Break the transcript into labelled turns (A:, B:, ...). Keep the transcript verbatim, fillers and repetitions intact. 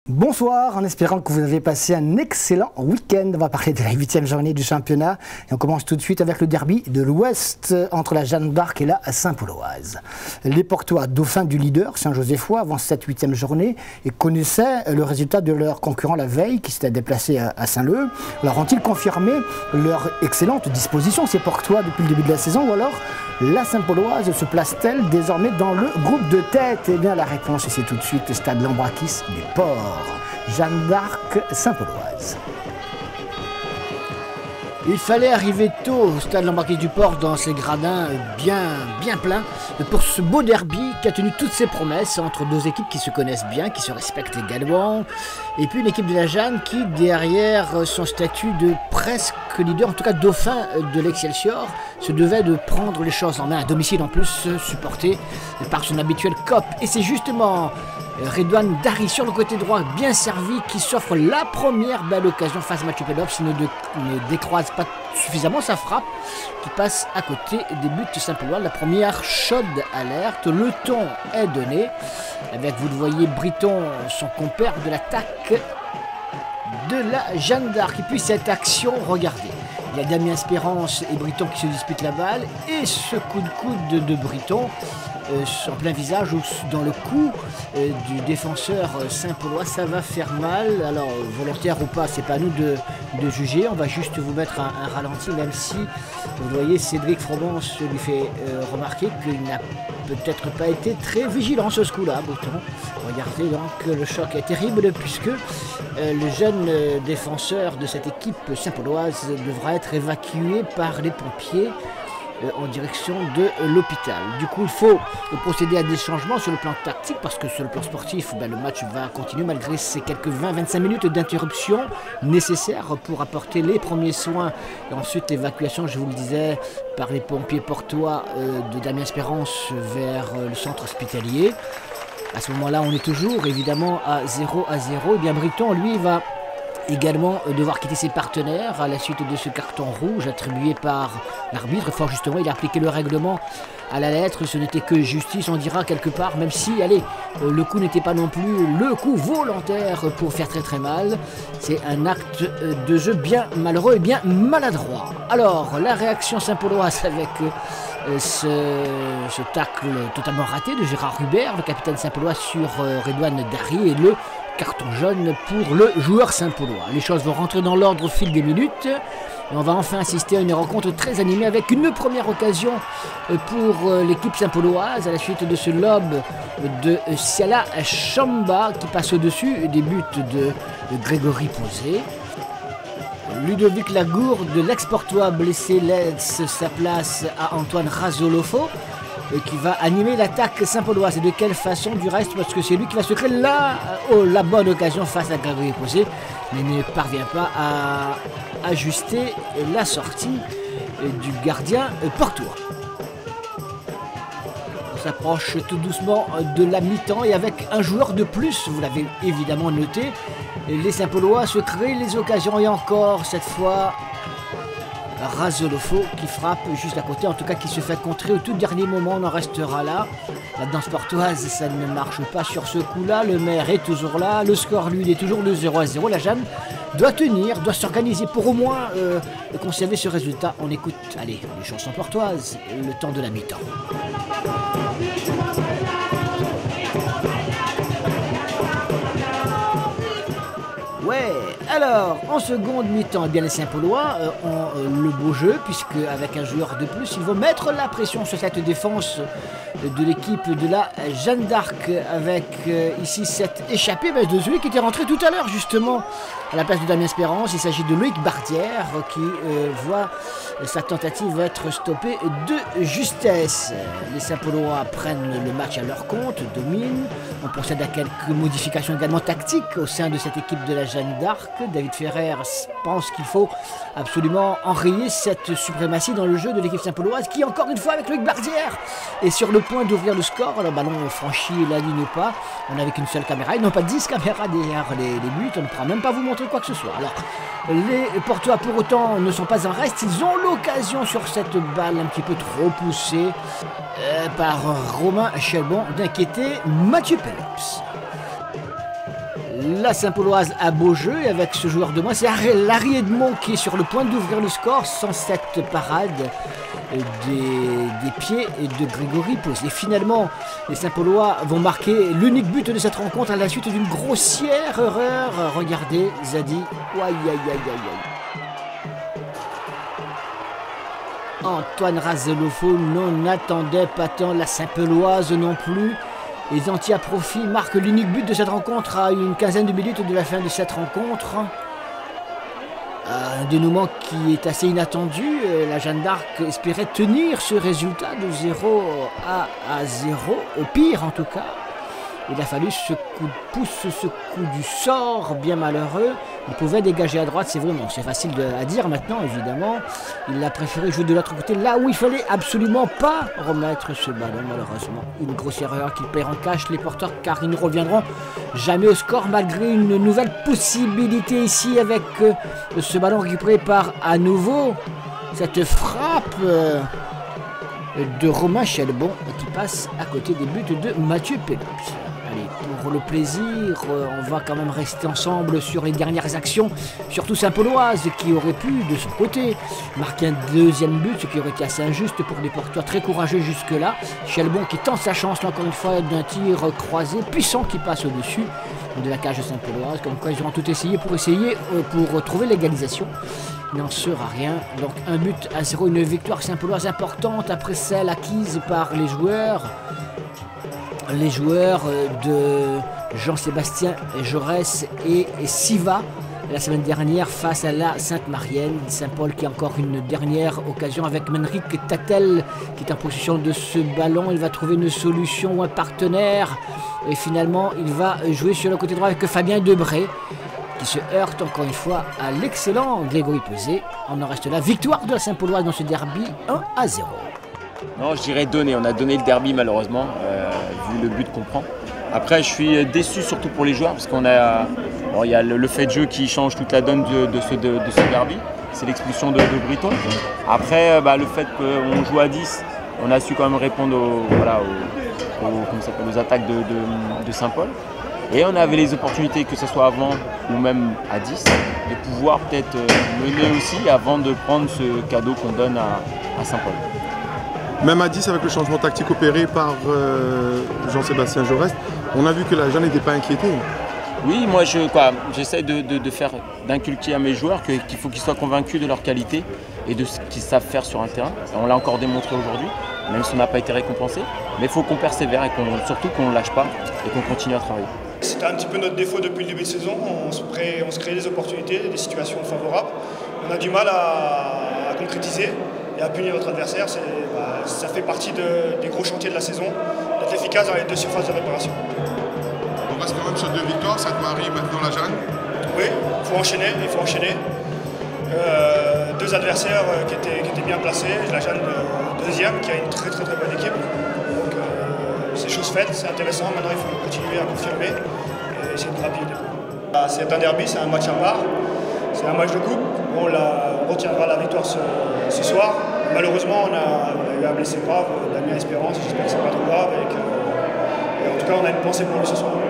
A: Bonsoir, en espérant que vous avez passé un excellent week-end. On va parler de la huitième journée du championnat et on commence tout de suite avec le derby de l'Ouest entre la Jeanne d'Arc et la Saint-Pauloise. Les Portois, dauphins du leader Saint-Josephois avant cette huitième journée, et connaissaient le résultat de leur concurrent la veille qui s'était déplacé à Saint-Leu. Alors ont-ils confirmé leur excellente disposition, ces Portois, depuis le début de la saison, ou alors la Saint-Pauloise se place-t-elle désormais dans le groupe de tête? Eh bien la réponse c'est tout de suite, stade Lambrakis des Ports. Jeanne d'Arc, Saint-Pauloise.
B: Il fallait arriver tôt au stade Lambrakis du Port dans ses gradins bien, bien pleins pour ce beau derby qui a tenu toutes ses promesses entre deux équipes qui se connaissent bien, qui se respectent également, et puis une équipe de la Jeanne qui, derrière son statut de presque leader, en tout cas dauphin de l'Excelsior, se devait de prendre les choses en main à domicile en plus, supporté par son habituel C O P. Et c'est justement Redouane Dari sur le côté droit, bien servi, qui s'offre la première belle occasion face à Mathieu Pelops. Il ne, de, ne décroise pas suffisamment sa frappe, qui passe à côté des buts de Saint-Paulois. La première chaude alerte, le ton est donné, avec, vous le voyez, Briton, son compère de l'attaque de la Jeanne d'Arc. Et puis cette action, regardez, il y a Damien Espérance et Briton qui se disputent la balle, et ce coup de coude de, de Briton, Euh, en plein visage ou dans le cou euh, du défenseur euh, Saint-Paulois, ça va faire mal. Alors volontaire ou pas, c'est pas à nous de, de juger, on va juste vous mettre un, un ralenti, même si vous voyez Cédric Frobence lui fait euh, remarquer qu'il n'a peut-être pas été très vigilant sur ce coup-là. Bouton. Regardez donc, le choc est terrible puisque euh, le jeune euh, défenseur de cette équipe Saint-Pauloise devra être évacué par les pompiers en direction de l'hôpital. Du coup, il faut procéder à des changements sur le plan tactique parce que sur le plan sportif, ben, le match va continuer malgré ces quelques vingt à vingt-cinq minutes d'interruption nécessaires pour apporter les premiers soins et ensuite l'évacuation, je vous le disais, par les pompiers portois euh, de Damien Espérance vers euh, le centre hospitalier. À ce moment-là, on est toujours évidemment à zéro à zéro. Et bien Briton, lui, va également devoir quitter ses partenaires à la suite de ce carton rouge attribué par l'arbitre. Fort justement, il a appliqué le règlement à la lettre, ce n'était que justice, on dira quelque part, même si, allez, le coup n'était pas non plus le coup volontaire pour faire très très mal. C'est un acte de jeu bien malheureux et bien maladroit. Alors, la réaction Saint-Pauloise avec euh, ce, ce tacle totalement raté de Gérard Hubert, le capitaine Saint-Paulois sur euh, Redouane Dari, et le carton jaune pour le joueur Saint-Paulois. Les choses vont rentrer dans l'ordre au fil des minutes et on va enfin assister à une rencontre très animée avec une première occasion pour l'équipe Saint-Pauloise à la suite de ce lob de Siala Chamba qui passe au-dessus des buts de Grégory Posé. Ludovic Lagourde, l'ex-portois blessé, laisse sa place à Antoine Razolofo qui va animer l'attaque Saint-Pauloise. Et de quelle façon du reste, parce que c'est lui qui va se créer la, oh, la bonne occasion face à Grégory Posé, mais ne parvient pas à ajuster la sortie du gardien portois. On s'approche tout doucement de la mi-temps et avec un joueur de plus, vous l'avez évidemment noté, les Saint-Paulois se créent les occasions et encore cette fois Razolofo qui frappe juste à côté, en tout cas qui se fait contrer au tout dernier moment, on en restera là. La danse portoise, ça ne marche pas sur ce coup-là, le maire est toujours là, le score lui il est toujours de zéro à zéro, la Jeanne doit tenir, doit s'organiser pour au moins euh, conserver ce résultat. On écoute, allez, les chansons portoises, le temps de la mi-temps. Ouais, alors, en seconde mi-temps, eh bien les Saint-Paulois euh, ont euh, le beau jeu, puisque avec un joueur de plus, ils vont mettre la pression sur cette défense de l'équipe de la Jeanne d'Arc, avec euh, ici cette échappée bah, de celui qui était rentré tout à l'heure, justement, à la place de Damien Espérance. Il s'agit de Loïc Bardière, qui euh, voit sa tentative être stoppée de justesse. Les Saint-Paulois prennent le match à leur compte, dominent. On procède à quelques modifications également tactiques au sein de cette équipe de la Jeanne d'Arc. David Ferrer pense qu'il faut absolument enrayer cette suprématie dans le jeu de l'équipe Saint-Pauloise qui, encore une fois, avec Loïc Bardière, est sur le point d'ouvrir le score. Le ballon franchit la ligne ou pas. On n'avait qu'une seule caméra. Ils n'ont pas dix caméras derrière les, les buts. On ne pourra même pas vous montrer quoi que ce soit. Alors, les Portois, pour autant, ne sont pas en reste. Ils ont l'occasion sur cette balle un petit peu trop poussée euh, par Romain Chelbon d'inquiéter Mathieu Pelops. la Saint-Pauloise a beau jeu et avec ce joueur de moins, c'est Larry Edmond qui est sur le point d'ouvrir le score, cent sept parades des, des pieds de Grégory Posé. Et finalement, les Saint-Paulois vont marquer l'unique but de cette rencontre à la suite d'une grossière erreur. Regardez, Zadi, aïe aïe aïe aïe aïe. Antoine Razelofo n'attendait pas tant la Saint-Pauloise non plus. Les Antillais à profit marquent l'unique but de cette rencontre à une quinzaine de minutes de la fin de cette rencontre. Un dénouement qui est assez inattendu. La Jeanne d'Arc espérait tenir ce résultat de zéro à zéro, au pire en tout cas. Il a fallu ce coup de pouce, ce coup du sort bien malheureux. Il pouvait dégager à droite, c'est vraiment, c'est facile de, à dire maintenant évidemment. Il a préféré jouer de l'autre côté, là où il fallait absolument pas remettre ce ballon malheureusement. Une grosse erreur qui perd en cash les porteurs car ils ne reviendront jamais au score malgré une nouvelle possibilité ici avec euh, ce ballon récupéré par à nouveau cette frappe euh, de Romain Chelbon qui passe à côté des buts de Mathieu Pelops. Allez, pour le plaisir, on va quand même rester ensemble sur les dernières actions, surtout Saint-Pauloise qui aurait pu, de son côté, marquer un deuxième but, ce qui aurait été assez injuste pour des porteurs très courageux jusque-là. Chelbon qui tente sa chance, là, encore une fois, d'un tir croisé, puissant qui passe au-dessus de la cage de Saint-Pauloise, comme quoi ils auront tout essayé pour essayer, euh, pour trouver l'égalisation. Il n'en sera rien, donc un but à zéro, une victoire Saint-Pauloise importante après celle acquise par les joueurs. Les joueurs de Jean-Sébastien Jaurès et Siva la semaine dernière face à la Sainte-Marienne. Saint-Paul qui a encore une dernière occasion avec Menric Tatel qui est en possession de ce ballon. Il va trouver une solution ou un partenaire et finalement il va jouer sur le côté droit avec Fabien Debré qui se heurte encore une fois à l'excellent Grégory Posé. On en reste là. Victoire de la Saint-Pauloise dans ce derby un à zéro.
C: Non, je dirais donner. On a donné le derby malheureusement, euh, vu le but qu'on prend. Après, je suis déçu surtout pour les joueurs parce qu'on a, bon, il y a le, le fait de jeu qui change toute la donne de, de, ce, de, de ce derby. C'est l'expulsion de, de Briton. Après, bah, le fait qu'on joue à dix, on a su quand même répondre aux, voilà, aux, aux, comment ça s'appelle, aux attaques de, de, de Saint-Paul. Et on avait les opportunités, que ce soit avant ou même à dix, de pouvoir peut-être mener aussi avant de prendre ce cadeau qu'on donne à, à Saint-Paul.
D: Même à dix, avec le changement tactique opéré par euh, Jean-Sébastien Jaurès, on a vu que la Jeanne n'était pas inquiétée.
C: Oui, moi je, quoi, j'essaie de, de, de faire, d'inculquer à mes joueurs qu'il faut qu'ils soient convaincus de leur qualité et de ce qu'ils savent faire sur un terrain. Et on l'a encore démontré aujourd'hui, même si on n'a pas été récompensé. Mais il faut qu'on persévère et qu'on, surtout qu'on ne lâche pas et qu'on continue à travailler.
E: C'était un petit peu notre défaut depuis le début de saison. On se, crée, on se créait des opportunités, des situations favorables. On a du mal à, à concrétiser et à punir notre adversaire. Bah, ça fait partie de, des gros chantiers de la saison, d'être efficace dans les deux surfaces de réparation.
D: On reste quand même sur deux victoires, Sainte-Marie, maintenant la Jeanne.
E: Oui, il faut enchaîner, il faut enchaîner. Euh, deux adversaires qui étaient, qui étaient bien placés. La Jeanne euh, deuxième, qui a une très très très bonne équipe. Donc euh, c'est chose faite, c'est intéressant. Maintenant il faut continuer à confirmer et essayer de grappiller des points. C'est un derby, c'est un match à part. C'est un match de coupe. On, la, on retiendra la victoire ce, ce soir. Malheureusement, on a, on a eu un blessé grave, Damien Espérance. J'espère que c'est pas trop grave. Et que, et en tout cas, on a une pensée pour lui ce soir.